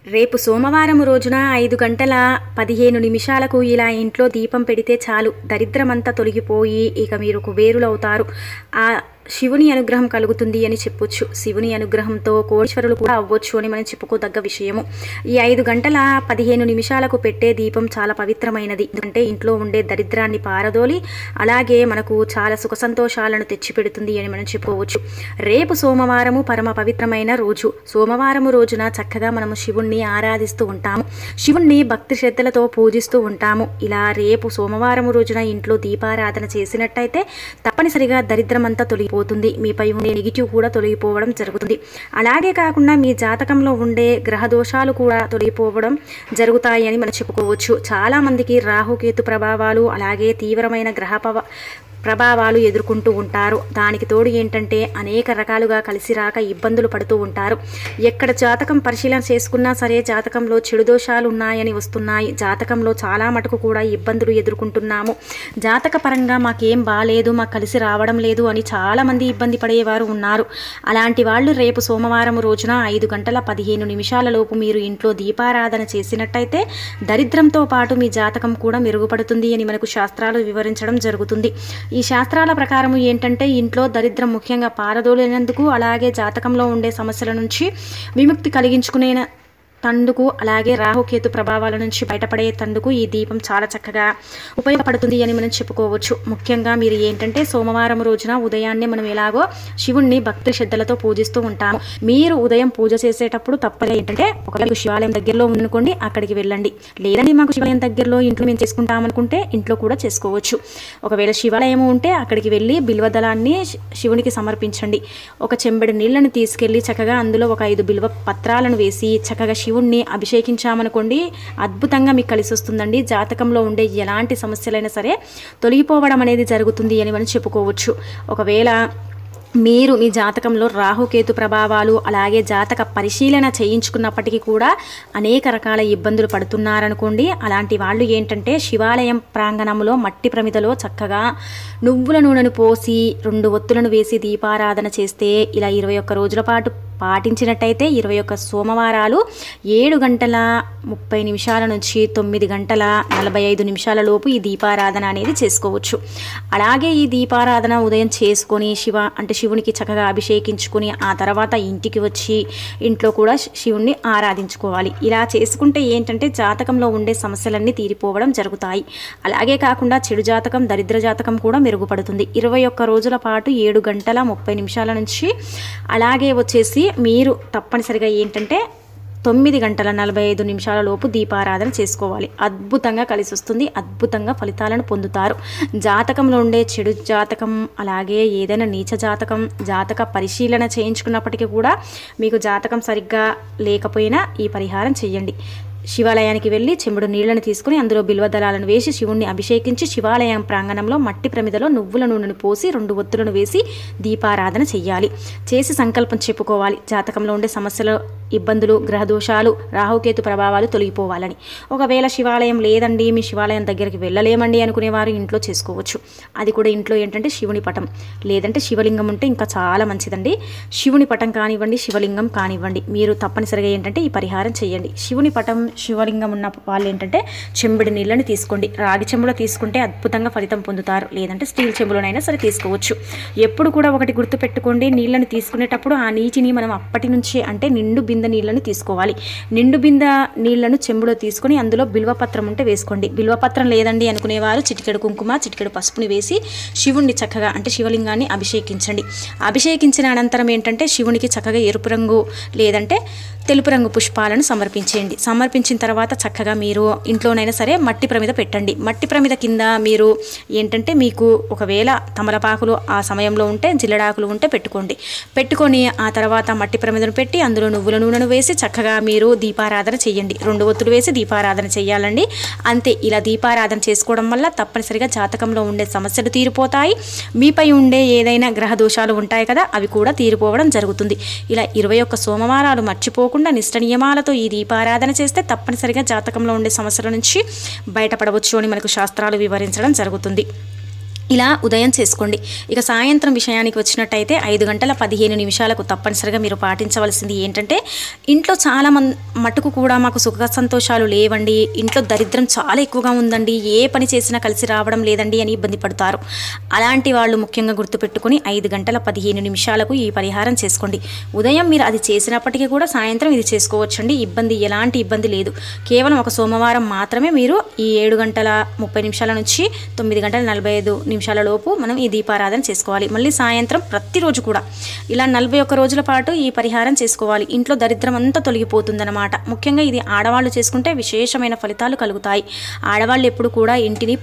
రేపు సోమవారం రోజున 5:15 ఇలా ఇంట్లో దీపం పెడితే చాలు, దరిద్రమంతా తొలగిపోయి ఇక మీరు కుబేరులవుతారు. ఆ శివుని అనుగ్రహం కలుగుతుంది అని చెప్పొచ్చు. శివుని అనుగ్రహంతో కోటీశ్వరులు కూడా అవ్వచ్చు అని మనం చెప్పుకోదగ్గ విషయము. ఈ 5:15 పెట్టే దీపం చాలా పవిత్రమైనది. ఎందుకంటే ఇంట్లో ఉండే దరిద్రాన్ని పారదోలి అలాగే మనకు చాలా సుఖ సంతోషాలను తెచ్చిపెడుతుంది అని మనం చెప్పుకోవచ్చు. రేపు సోమవారము పరమ పవిత్రమైన రోజు. సోమవారము రోజున చక్కగా మనము శివుణ్ణి ఆరాధిస్తూ ఉంటాము, శివుణ్ణి భక్తి శ్రద్ధలతో పూజిస్తూ ఉంటాము. ఇలా రేపు సోమవారం రోజున ఇంట్లో దీపారాధన చేసినట్టయితే తప్పనిసరిగా దరిద్రమంతా తొలగిపోతుంది, మీపై ఉండే నెగిటివ్ కూడా తొలగిపోవడం జరుగుతుంది. అలాగే కాకుండా మీ జాతకంలో ఉండే గ్రహ దోషాలు కూడా తొలగిపోవడం జరుగుతాయి అని మనం చెప్పుకోవచ్చు. చాలా మందికి రాహుకేతు ప్రభావాలు అలాగే తీవ్రమైన గ్రహ ప్రభావాలు ఎదుర్కొంటూ ఉంటారు. దానికి తోడు ఏంటంటే అనేక రకాలుగా కలిసి రాక ఇబ్బందులు పడుతూ ఉంటారు. ఎక్కడ జాతకం పరిశీలన చేసుకున్నా సరే జాతకంలో చెడు దోషాలు ఉన్నాయని వస్తున్నాయి. జాతకంలో చాలా మటుకు కూడా ఇబ్బందులు ఎదుర్కొంటున్నాము, జాతక పరంగా మాకేం బాలేదు, మాకు కలిసి రావడం లేదు అని చాలామంది ఇబ్బంది పడేవారు ఉన్నారు. అలాంటి వాళ్ళు రేపు సోమవారం రోజున 5:15 మీరు ఇంట్లో దీపారాధన చేసినట్టయితే దరిద్రంతో పాటు మీ జాతకం కూడా మెరుగుపడుతుంది అని మనకు శాస్త్రాలు వివరించడం జరుగుతుంది. ఈ శాస్త్రాల ప్రకారం ఏంటంటే ఇంట్లో దరిద్రం ముఖ్యంగా పారదోలేనందుకు అలాగే జాతకంలో ఉండే సమస్యల నుంచి విముక్తి కలిగించుకునే తందుకు అలాగే రాహుకేతు ప్రభావాల నుంచి బయటపడే తందుకు ఈ దీపం చాలా చక్కగా ఉపయోగపడుతుంది అని మనం చెప్పుకోవచ్చు. ముఖ్యంగా మీరు ఏంటంటే సోమవారం రోజున ఉదయాన్నే మనం ఎలాగో శివుణ్ణి భక్తి శ్రద్ధలతో పూజిస్తూ ఉంటాము. మీరు ఉదయం పూజ చేసేటప్పుడు తప్పగా ఏంటంటే ఒకవేళ శివాలయం దగ్గరలో ఉందనుకోండి అక్కడికి వెళ్ళండి, లేదండి మాకు శివాలయం దగ్గరలో ఇంట్లో మేము చేసుకుంటామనుకుంటే ఇంట్లో కూడా చేసుకోవచ్చు. ఒకవేళ శివాలయం ఉంటే అక్కడికి వెళ్ళి బిల్వదళాన్ని శివునికి సమర్పించండి. ఒక చెంబెడు నీళ్లను తీసుకెళ్ళి చక్కగా అందులో ఒక 5 బిల్వ పత్రాలను వేసి చక్కగా శివుణ్ణి అభిషేకించామనుకోండి అద్భుతంగా మీకు కలిసి వస్తుందండి. జాతకంలో ఉండే ఎలాంటి సమస్యలైనా సరే తొలగిపోవడం అనేది జరుగుతుంది అని మనం చెప్పుకోవచ్చు. ఒకవేళ మీరు మీ జాతకంలో రాహుకేతు ప్రభావాలు అలాగే జాతక పరిశీలన చేయించుకున్నప్పటికీ కూడా అనేక రకాల ఇబ్బందులు పడుతున్నారనుకోండి, అలాంటి వాళ్ళు ఏంటంటే శివాలయం ప్రాంగణంలో మట్టి ప్రమిదలో చక్కగా నువ్వుల నూనెను పోసి 2 ఒత్తులను వేసి దీపారాధన చేస్తే ఇలా 21 రోజుల పాటు పాటించినట్టయితే 21 సోమవారాలు 7:30 నుంచి 9:45 లోపు ఈ దీపారాధన అనేది చేసుకోవచ్చు. అలాగే ఈ దీపారాధన ఉదయం చేసుకొని శివునికి చక్కగా అభిషేకించుకొని ఆ తర్వాత ఇంటికి వచ్చి ఇంట్లో కూడా శివుణ్ణి ఆరాధించుకోవాలి. ఇలా చేసుకుంటే ఏంటంటే జాతకంలో ఉండే సమస్యలన్నీ తీరిపోవడం జరుగుతాయి. అలాగే కాకుండా చెడు జాతకం దరిద్ర జాతకం కూడా మెరుగుపడుతుంది. 21 రోజుల పాటు 7:30 నుంచి అలాగే వచ్చేసి మీరు తప్పనిసరిగా ఏంటంటే 9:45 లోపు దీపారాధన చేసుకోవాలి. అద్భుతంగా కలిసి వస్తుంది, అద్భుతంగా ఫలితాలను పొందుతారు. జాతకంలో ఉండే చెడు జాతకం అలాగే ఏదైనా నీచ జాతకం జాతక పరిశీలన చేయించుకున్నప్పటికీ కూడా మీకు జాతకం సరిగ్గా లేకపోయినా ఈ పరిహారం చేయండి. శివాలయానికి వెళ్ళి చెంబుడు నీళ్లను తీసుకుని అందులో బిల్వదళాలను వేసి శివుణ్ణి అభిషేకించి శివాలయం ప్రాంగణంలో మట్టి ప్రమిదలో నువ్వుల నూనెను పోసి 2 ఒత్తులను వేసి దీపారాధన చెయ్యాలి. చేసి సంకల్పం చెప్పుకోవాలి, జాతకంలో ఉండే సమస్యలు ఇబ్బందులు గ్రహదోషాలు రాహుకేతు ప్రభావాలు తొలగిపోవాలని. ఒకవేళ శివాలయం లేదండి, మీ శివాలయం దగ్గరికి వెళ్ళలేమండి అనుకునేవారు ఇంట్లో చేసుకోవచ్చు. అది కూడా ఇంట్లో ఏంటంటే శివుని పటం లేదంటే శివలింగం ఉంటే ఇంకా చాలా మంచిదండి. శివుని పటం కానివ్వండి శివలింగం కానివ్వండి మీరు తప్పనిసరిగా ఏంటంటే ఈ పరిహారం చేయండి. శివుని పటం శివలింగం ఉన్న వాళ్ళు ఏంటంటే చెంబుడి నీళ్ళని తీసుకోండి. రాగి చెంబులో తీసుకుంటే అద్భుతంగా ఫలితం పొందుతారు, లేదంటే స్టీల్ చెంబులోనైనా సరే తీసుకోవచ్చు. ఎప్పుడు కూడా ఒకటి గుర్తు పెట్టుకోండి, నీళ్ళని తీసుకునేటప్పుడు ఆ నీటిని మనం అప్పటి నుంచే అంటే నిండు బిందె నీళ్ళను తీసుకోవాలి. నిండు బిందె నీళ్లను చెంబులో తీసుకొని అందులో బిల్వపత్రం ఉంటే వేసుకోండి. బిల్వపత్రం లేదండి అనుకునేవారు చిటికెడు కుంకుమ చిటికెడు పసుపుని వేసి శివుణ్ణి చక్కగా అంటే శివలింగాన్ని అభిషేకించండి. అభిషేకించిన అనంతరం ఏంటంటే శివునికి చక్కగా ఎరుపు రంగు లేదంటే తెలుపు రంగు పుష్పాలను సమర్పించేయండి. సమర్పించిన తర్వాత చక్కగా మీరు ఇంట్లోనైనా సరే మట్టి ప్రమిద పెట్టండి. మట్టి ప్రమిద కింద మీరు ఏంటంటే మీకు ఒకవేళ తమలపాకులు ఆ సమయంలో ఉంటే జిల్లడాకులు ఉంటే పెట్టుకొని ఆ తర్వాత మట్టి ప్రమిదను పెట్టి అందులో నువ్వుల నూనెను వేసి చక్కగా మీరు దీపారాధన చేయండి. 2 ఒత్తులు వేసి దీపారాధన చేయాలండి. అంతే. ఇలా దీపారాధన చేసుకోవడం వల్ల తప్పనిసరిగా జాతకంలో ఉండే సమస్యలు తీరిపోతాయి. మీపై ఉండే ఏదైనా గ్రహ దోషాలు ఉంటాయి కదా అవి కూడా తీరిపోవడం జరుగుతుంది. ఇలా 21 సోమవారాలు మర్చిపోకుండా నిష్ట నియమాలతో ఈ దీపారాధన చేస్తే తప్పనిసరిగా జాతకంలో ఉండే సమస్యల నుంచి బయటపడవచ్చు అని మనకు శాస్త్రాలు వివరించడం జరుగుతుంది. ఇలా ఉదయం చేసుకోండి. ఇక సాయంత్రం విషయానికి వచ్చినట్టయితే 5 గంటల 15 నిమిషాలకు తప్పనిసరిగా మీరు పాటించవలసింది ఏంటంటే, ఇంట్లో చాలా మటుకు కూడా మాకు సుఖ సంతోషాలు లేవండి, ఇంట్లో దరిద్రం చాలా ఎక్కువగా ఉందండి, ఏ పని చేసినా కలిసి రావడం లేదండి అని ఇబ్బంది పడతారు. అలాంటి వాళ్ళు ముఖ్యంగా గుర్తుపెట్టుకుని 5 గంటల 15 నిమిషాలకు ఈ పరిహారం చేసుకోండి. ఉదయం మీరు అది చేసినప్పటికీ కూడా సాయంత్రం ఇది చేసుకోవచ్చండి. ఎలాంటి ఇబ్బంది లేదు. కేవలం ఒక సోమవారం మాత్రమే మీరు ఈ 7 గంటల 30 నిమిషాల నుంచి 9 గంటల 45 నిమిషాల లోపు మనం ఈ దీపారాధన చేసుకోవాలి. మళ్ళీ సాయంత్రం ప్రతిరోజు కూడా ఇలా 41 రోజుల పాటు ఈ పరిహారం చేసుకోవాలి. ఇంట్లో దరిద్రం అంతా తొలగిపోతుందన్నమాట. ముఖ్యంగా ఇది ఆడవాళ్ళు చేసుకుంటే విశేషమైన ఫలితాలు కలుగుతాయి. ఆడవాళ్ళు ఎప్పుడు కూడా ఇంటిని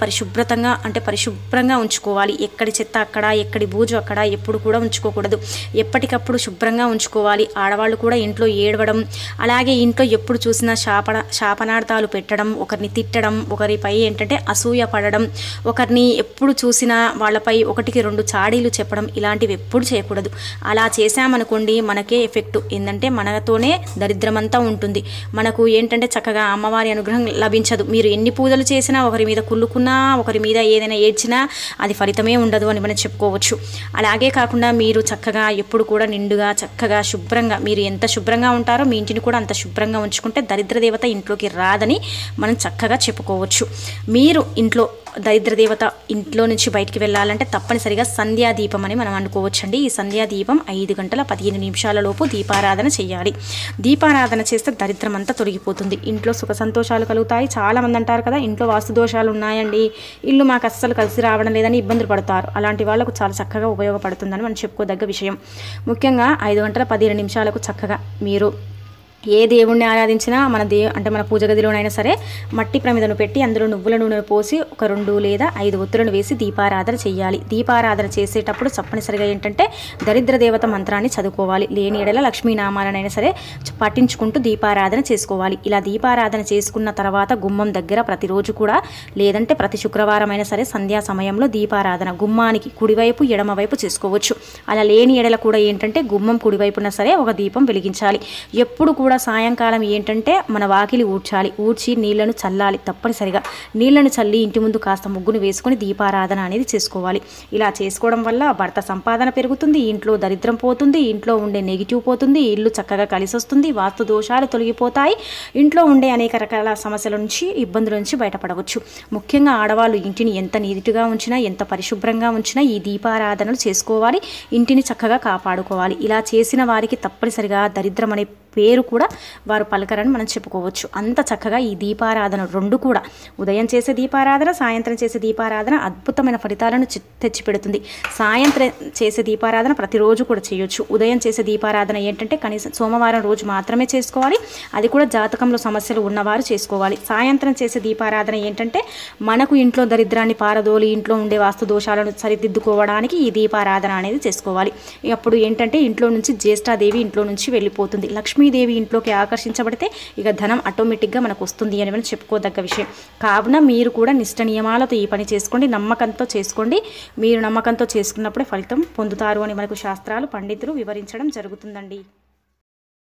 పరిశుభ్రంగా ఉంచుకోవాలి. ఎక్కడి చెత్త అక్కడ, ఎక్కడి బూజు అక్కడ ఎప్పుడు కూడా ఉంచుకోకూడదు. ఎప్పటికప్పుడు శుభ్రంగా ఉంచుకోవాలి. ఆడవాళ్ళు కూడా ఇంట్లో ఏడవడం, అలాగే ఇంట్లో ఎప్పుడు చూసినా శాపనార్థాలు పెట్టడం, ఒకరిని తిట్టడం, ఒకరిపై అసూయ పడడం, ఒకరిని ఎప్పుడు చూసినా వాళ్ళపై 1-2 చాడీలు చెప్పడం, ఇలాంటివి ఎప్పుడు చేయకూడదు. అలా చేశామనుకోండి మనకే ఎఫెక్ట్ ఏంటంటే మనతోనే దరిద్రమంతా ఉంటుంది. మనకు చక్కగా అమ్మవారి అనుగ్రహం లభించదు. మీరు ఎన్ని పూజలు చేసినా, ఒకరి మీద కుళ్ళుకున్నా, ఒకరి మీద ఏదైనా ఏడ్చినా అది ఫలితమే ఉండదు అని మనం చెప్పుకోవచ్చు. అలాగే కాకుండా మీరు చక్కగా ఎప్పుడు కూడా నిండుగా చక్కగా శుభ్రంగా, మీరు ఎంత శుభ్రంగా ఉంటారో మీ ఇంటిని కూడా అంత శుభ్రంగా ఉంచుకుంటే దరిద్ర దేవత ఇంట్లోకి రాదని మనం చక్కగా చెప్పుకోవచ్చు. మీరు దరిద్ర దేవత ఇంట్లో నుంచి బయటికి వెళ్ళాలంటే తప్పనిసరిగా సంధ్యాదీపం అని మనం అనుకోవచ్చండి. ఈ సంధ్యాదీపం 5 గంటల 15 నిమిషాల లోపు దీపారాధన చేయాలి. దీపారాధన చేస్తే దరిద్రం అంతా తొలగిపోతుంది. ఇంట్లో సుఖ సంతోషాలు కలుగుతాయి. చాలామంది అంటారు కదా, ఇంట్లో వాస్తు దోషాలు ఉన్నాయండి, ఇల్లు మాకు అస్సలు కలిసి రావడం లేదని ఇబ్బందులు పడతారు. అలాంటి వాళ్ళకు చాలా చక్కగా ఉపయోగపడుతుందని మనం చెప్పుకోదగ్గ విషయం. ముఖ్యంగా 5 గంటల 15 నిమిషాలకు చక్కగా మీరు ఏ దేవుణ్ణి ఆరాధించినా మన పూజ గదిలోనైనా సరే మట్టి ప్రమిదను పెట్టి అందులో నువ్వుల నూనె పోసి ఒక 2 లేదా 5 ఒత్తులను వేసి దీపారాధన చేయాలి. దీపారాధన చేసేటప్పుడు తప్పనిసరిగా దరిద్ర దేవత మంత్రాన్ని చదువుకోవాలి. లేని ఎడల లక్ష్మీనామాలనైనా సరే పఠించుకుంటూ దీపారాధన చేసుకోవాలి. ఇలా దీపారాధన చేసుకున్న తర్వాత గుమ్మం దగ్గర ప్రతిరోజు కూడా, లేదంటే ప్రతి శుక్రవారం అయినా సరే సంధ్యా సమయంలో దీపారాధన గుమ్మానికి కుడివైపు ఎడమవైపు చేసుకోవచ్చు. అలా లేని ఎడల కూడా గుమ్మం కుడివైపున సరే ఒక దీపం వెలిగించాలి. ఎప్పుడు కూడా సాయంకాలం మన వాకిలి ఊడ్చి నీళ్లను చల్లాలి. తప్పనిసరిగా నీళ్లను చల్లి ఇంటి ముందు కాస్త ముగ్గును వేసుకొని దీపారాధన అనేది చేసుకోవాలి. ఇలా చేసుకోవడం వల్ల భర్త సంపాదన పెరుగుతుంది, ఇంట్లో దరిద్రం పోతుంది, ఇంట్లో ఉండే నెగిటివ్ పోతుంది, ఇల్లు చక్కగా కలిసి వస్తుంది, వాస్తు దోషాలు తొలగిపోతాయి, ఇంట్లో ఉండే అనేక రకాల సమస్యల నుంచి, ఇబ్బందుల నుంచి బయటపడవచ్చు. ముఖ్యంగా ఆడవాళ్ళు ఇంటిని ఎంత నీట్గా ఉంచినా, ఎంత పరిశుభ్రంగా ఉంచినా ఈ దీపారాధనలు చేసుకోవాలి. ఇంటిని చక్కగా కాపాడుకోవాలి. ఇలా చేసిన వారికి తప్పనిసరిగా దరిద్రం అనే పేరు కూడా వారు పలకరని మనం చెప్పుకోవచ్చు. అంత చక్కగా ఈ దీపారాధన 2 కూడా, ఉదయం చేసే దీపారాధన, సాయంత్రం చేసే దీపారాధన అద్భుతమైన ఫలితాలను తెచ్చిపెడుతుంది. సాయంత్రం చేసే దీపారాధన ప్రతిరోజు కూడా చేయొచ్చు. ఉదయం చేసే దీపారాధన కనీసం సోమవారం రోజు మాత్రమే చేసుకోవాలి. అది కూడా జాతకంలో సమస్యలు ఉన్నవారు చేసుకోవాలి. సాయంత్రం చేసే దీపారాధన మనకు ఇంట్లో దరిద్రాన్ని పారదోలి ఇంట్లో ఉండే వాస్తు దోషాలను సరిదిద్దుకోవడానికి ఈ దీపారాధన అనేది చేసుకోవాలి. అప్పుడు ఇంట్లో నుంచి జ్యేష్ఠాదేవి ఇంట్లో నుంచి వెళ్ళిపోతుంది. లక్ష్మీదేవి ఇంట్లోకి ఆకర్షించబడితే ఇక ధనం ఆటోమేటిక్గా మనకు వస్తుంది అని మనం చెప్పుకోదగ్గ విషయం. కావున మీరు కూడా నిష్ట నియమాలతో ఈ పని చేసుకోండి, నమ్మకంతో చేసుకోండి. మీరు నమ్మకంతో చేసుకున్నప్పుడే ఫలితం పొందుతారు అని మనకు శాస్త్రాలు, పండితులు వివరించడం జరుగుతుందండి.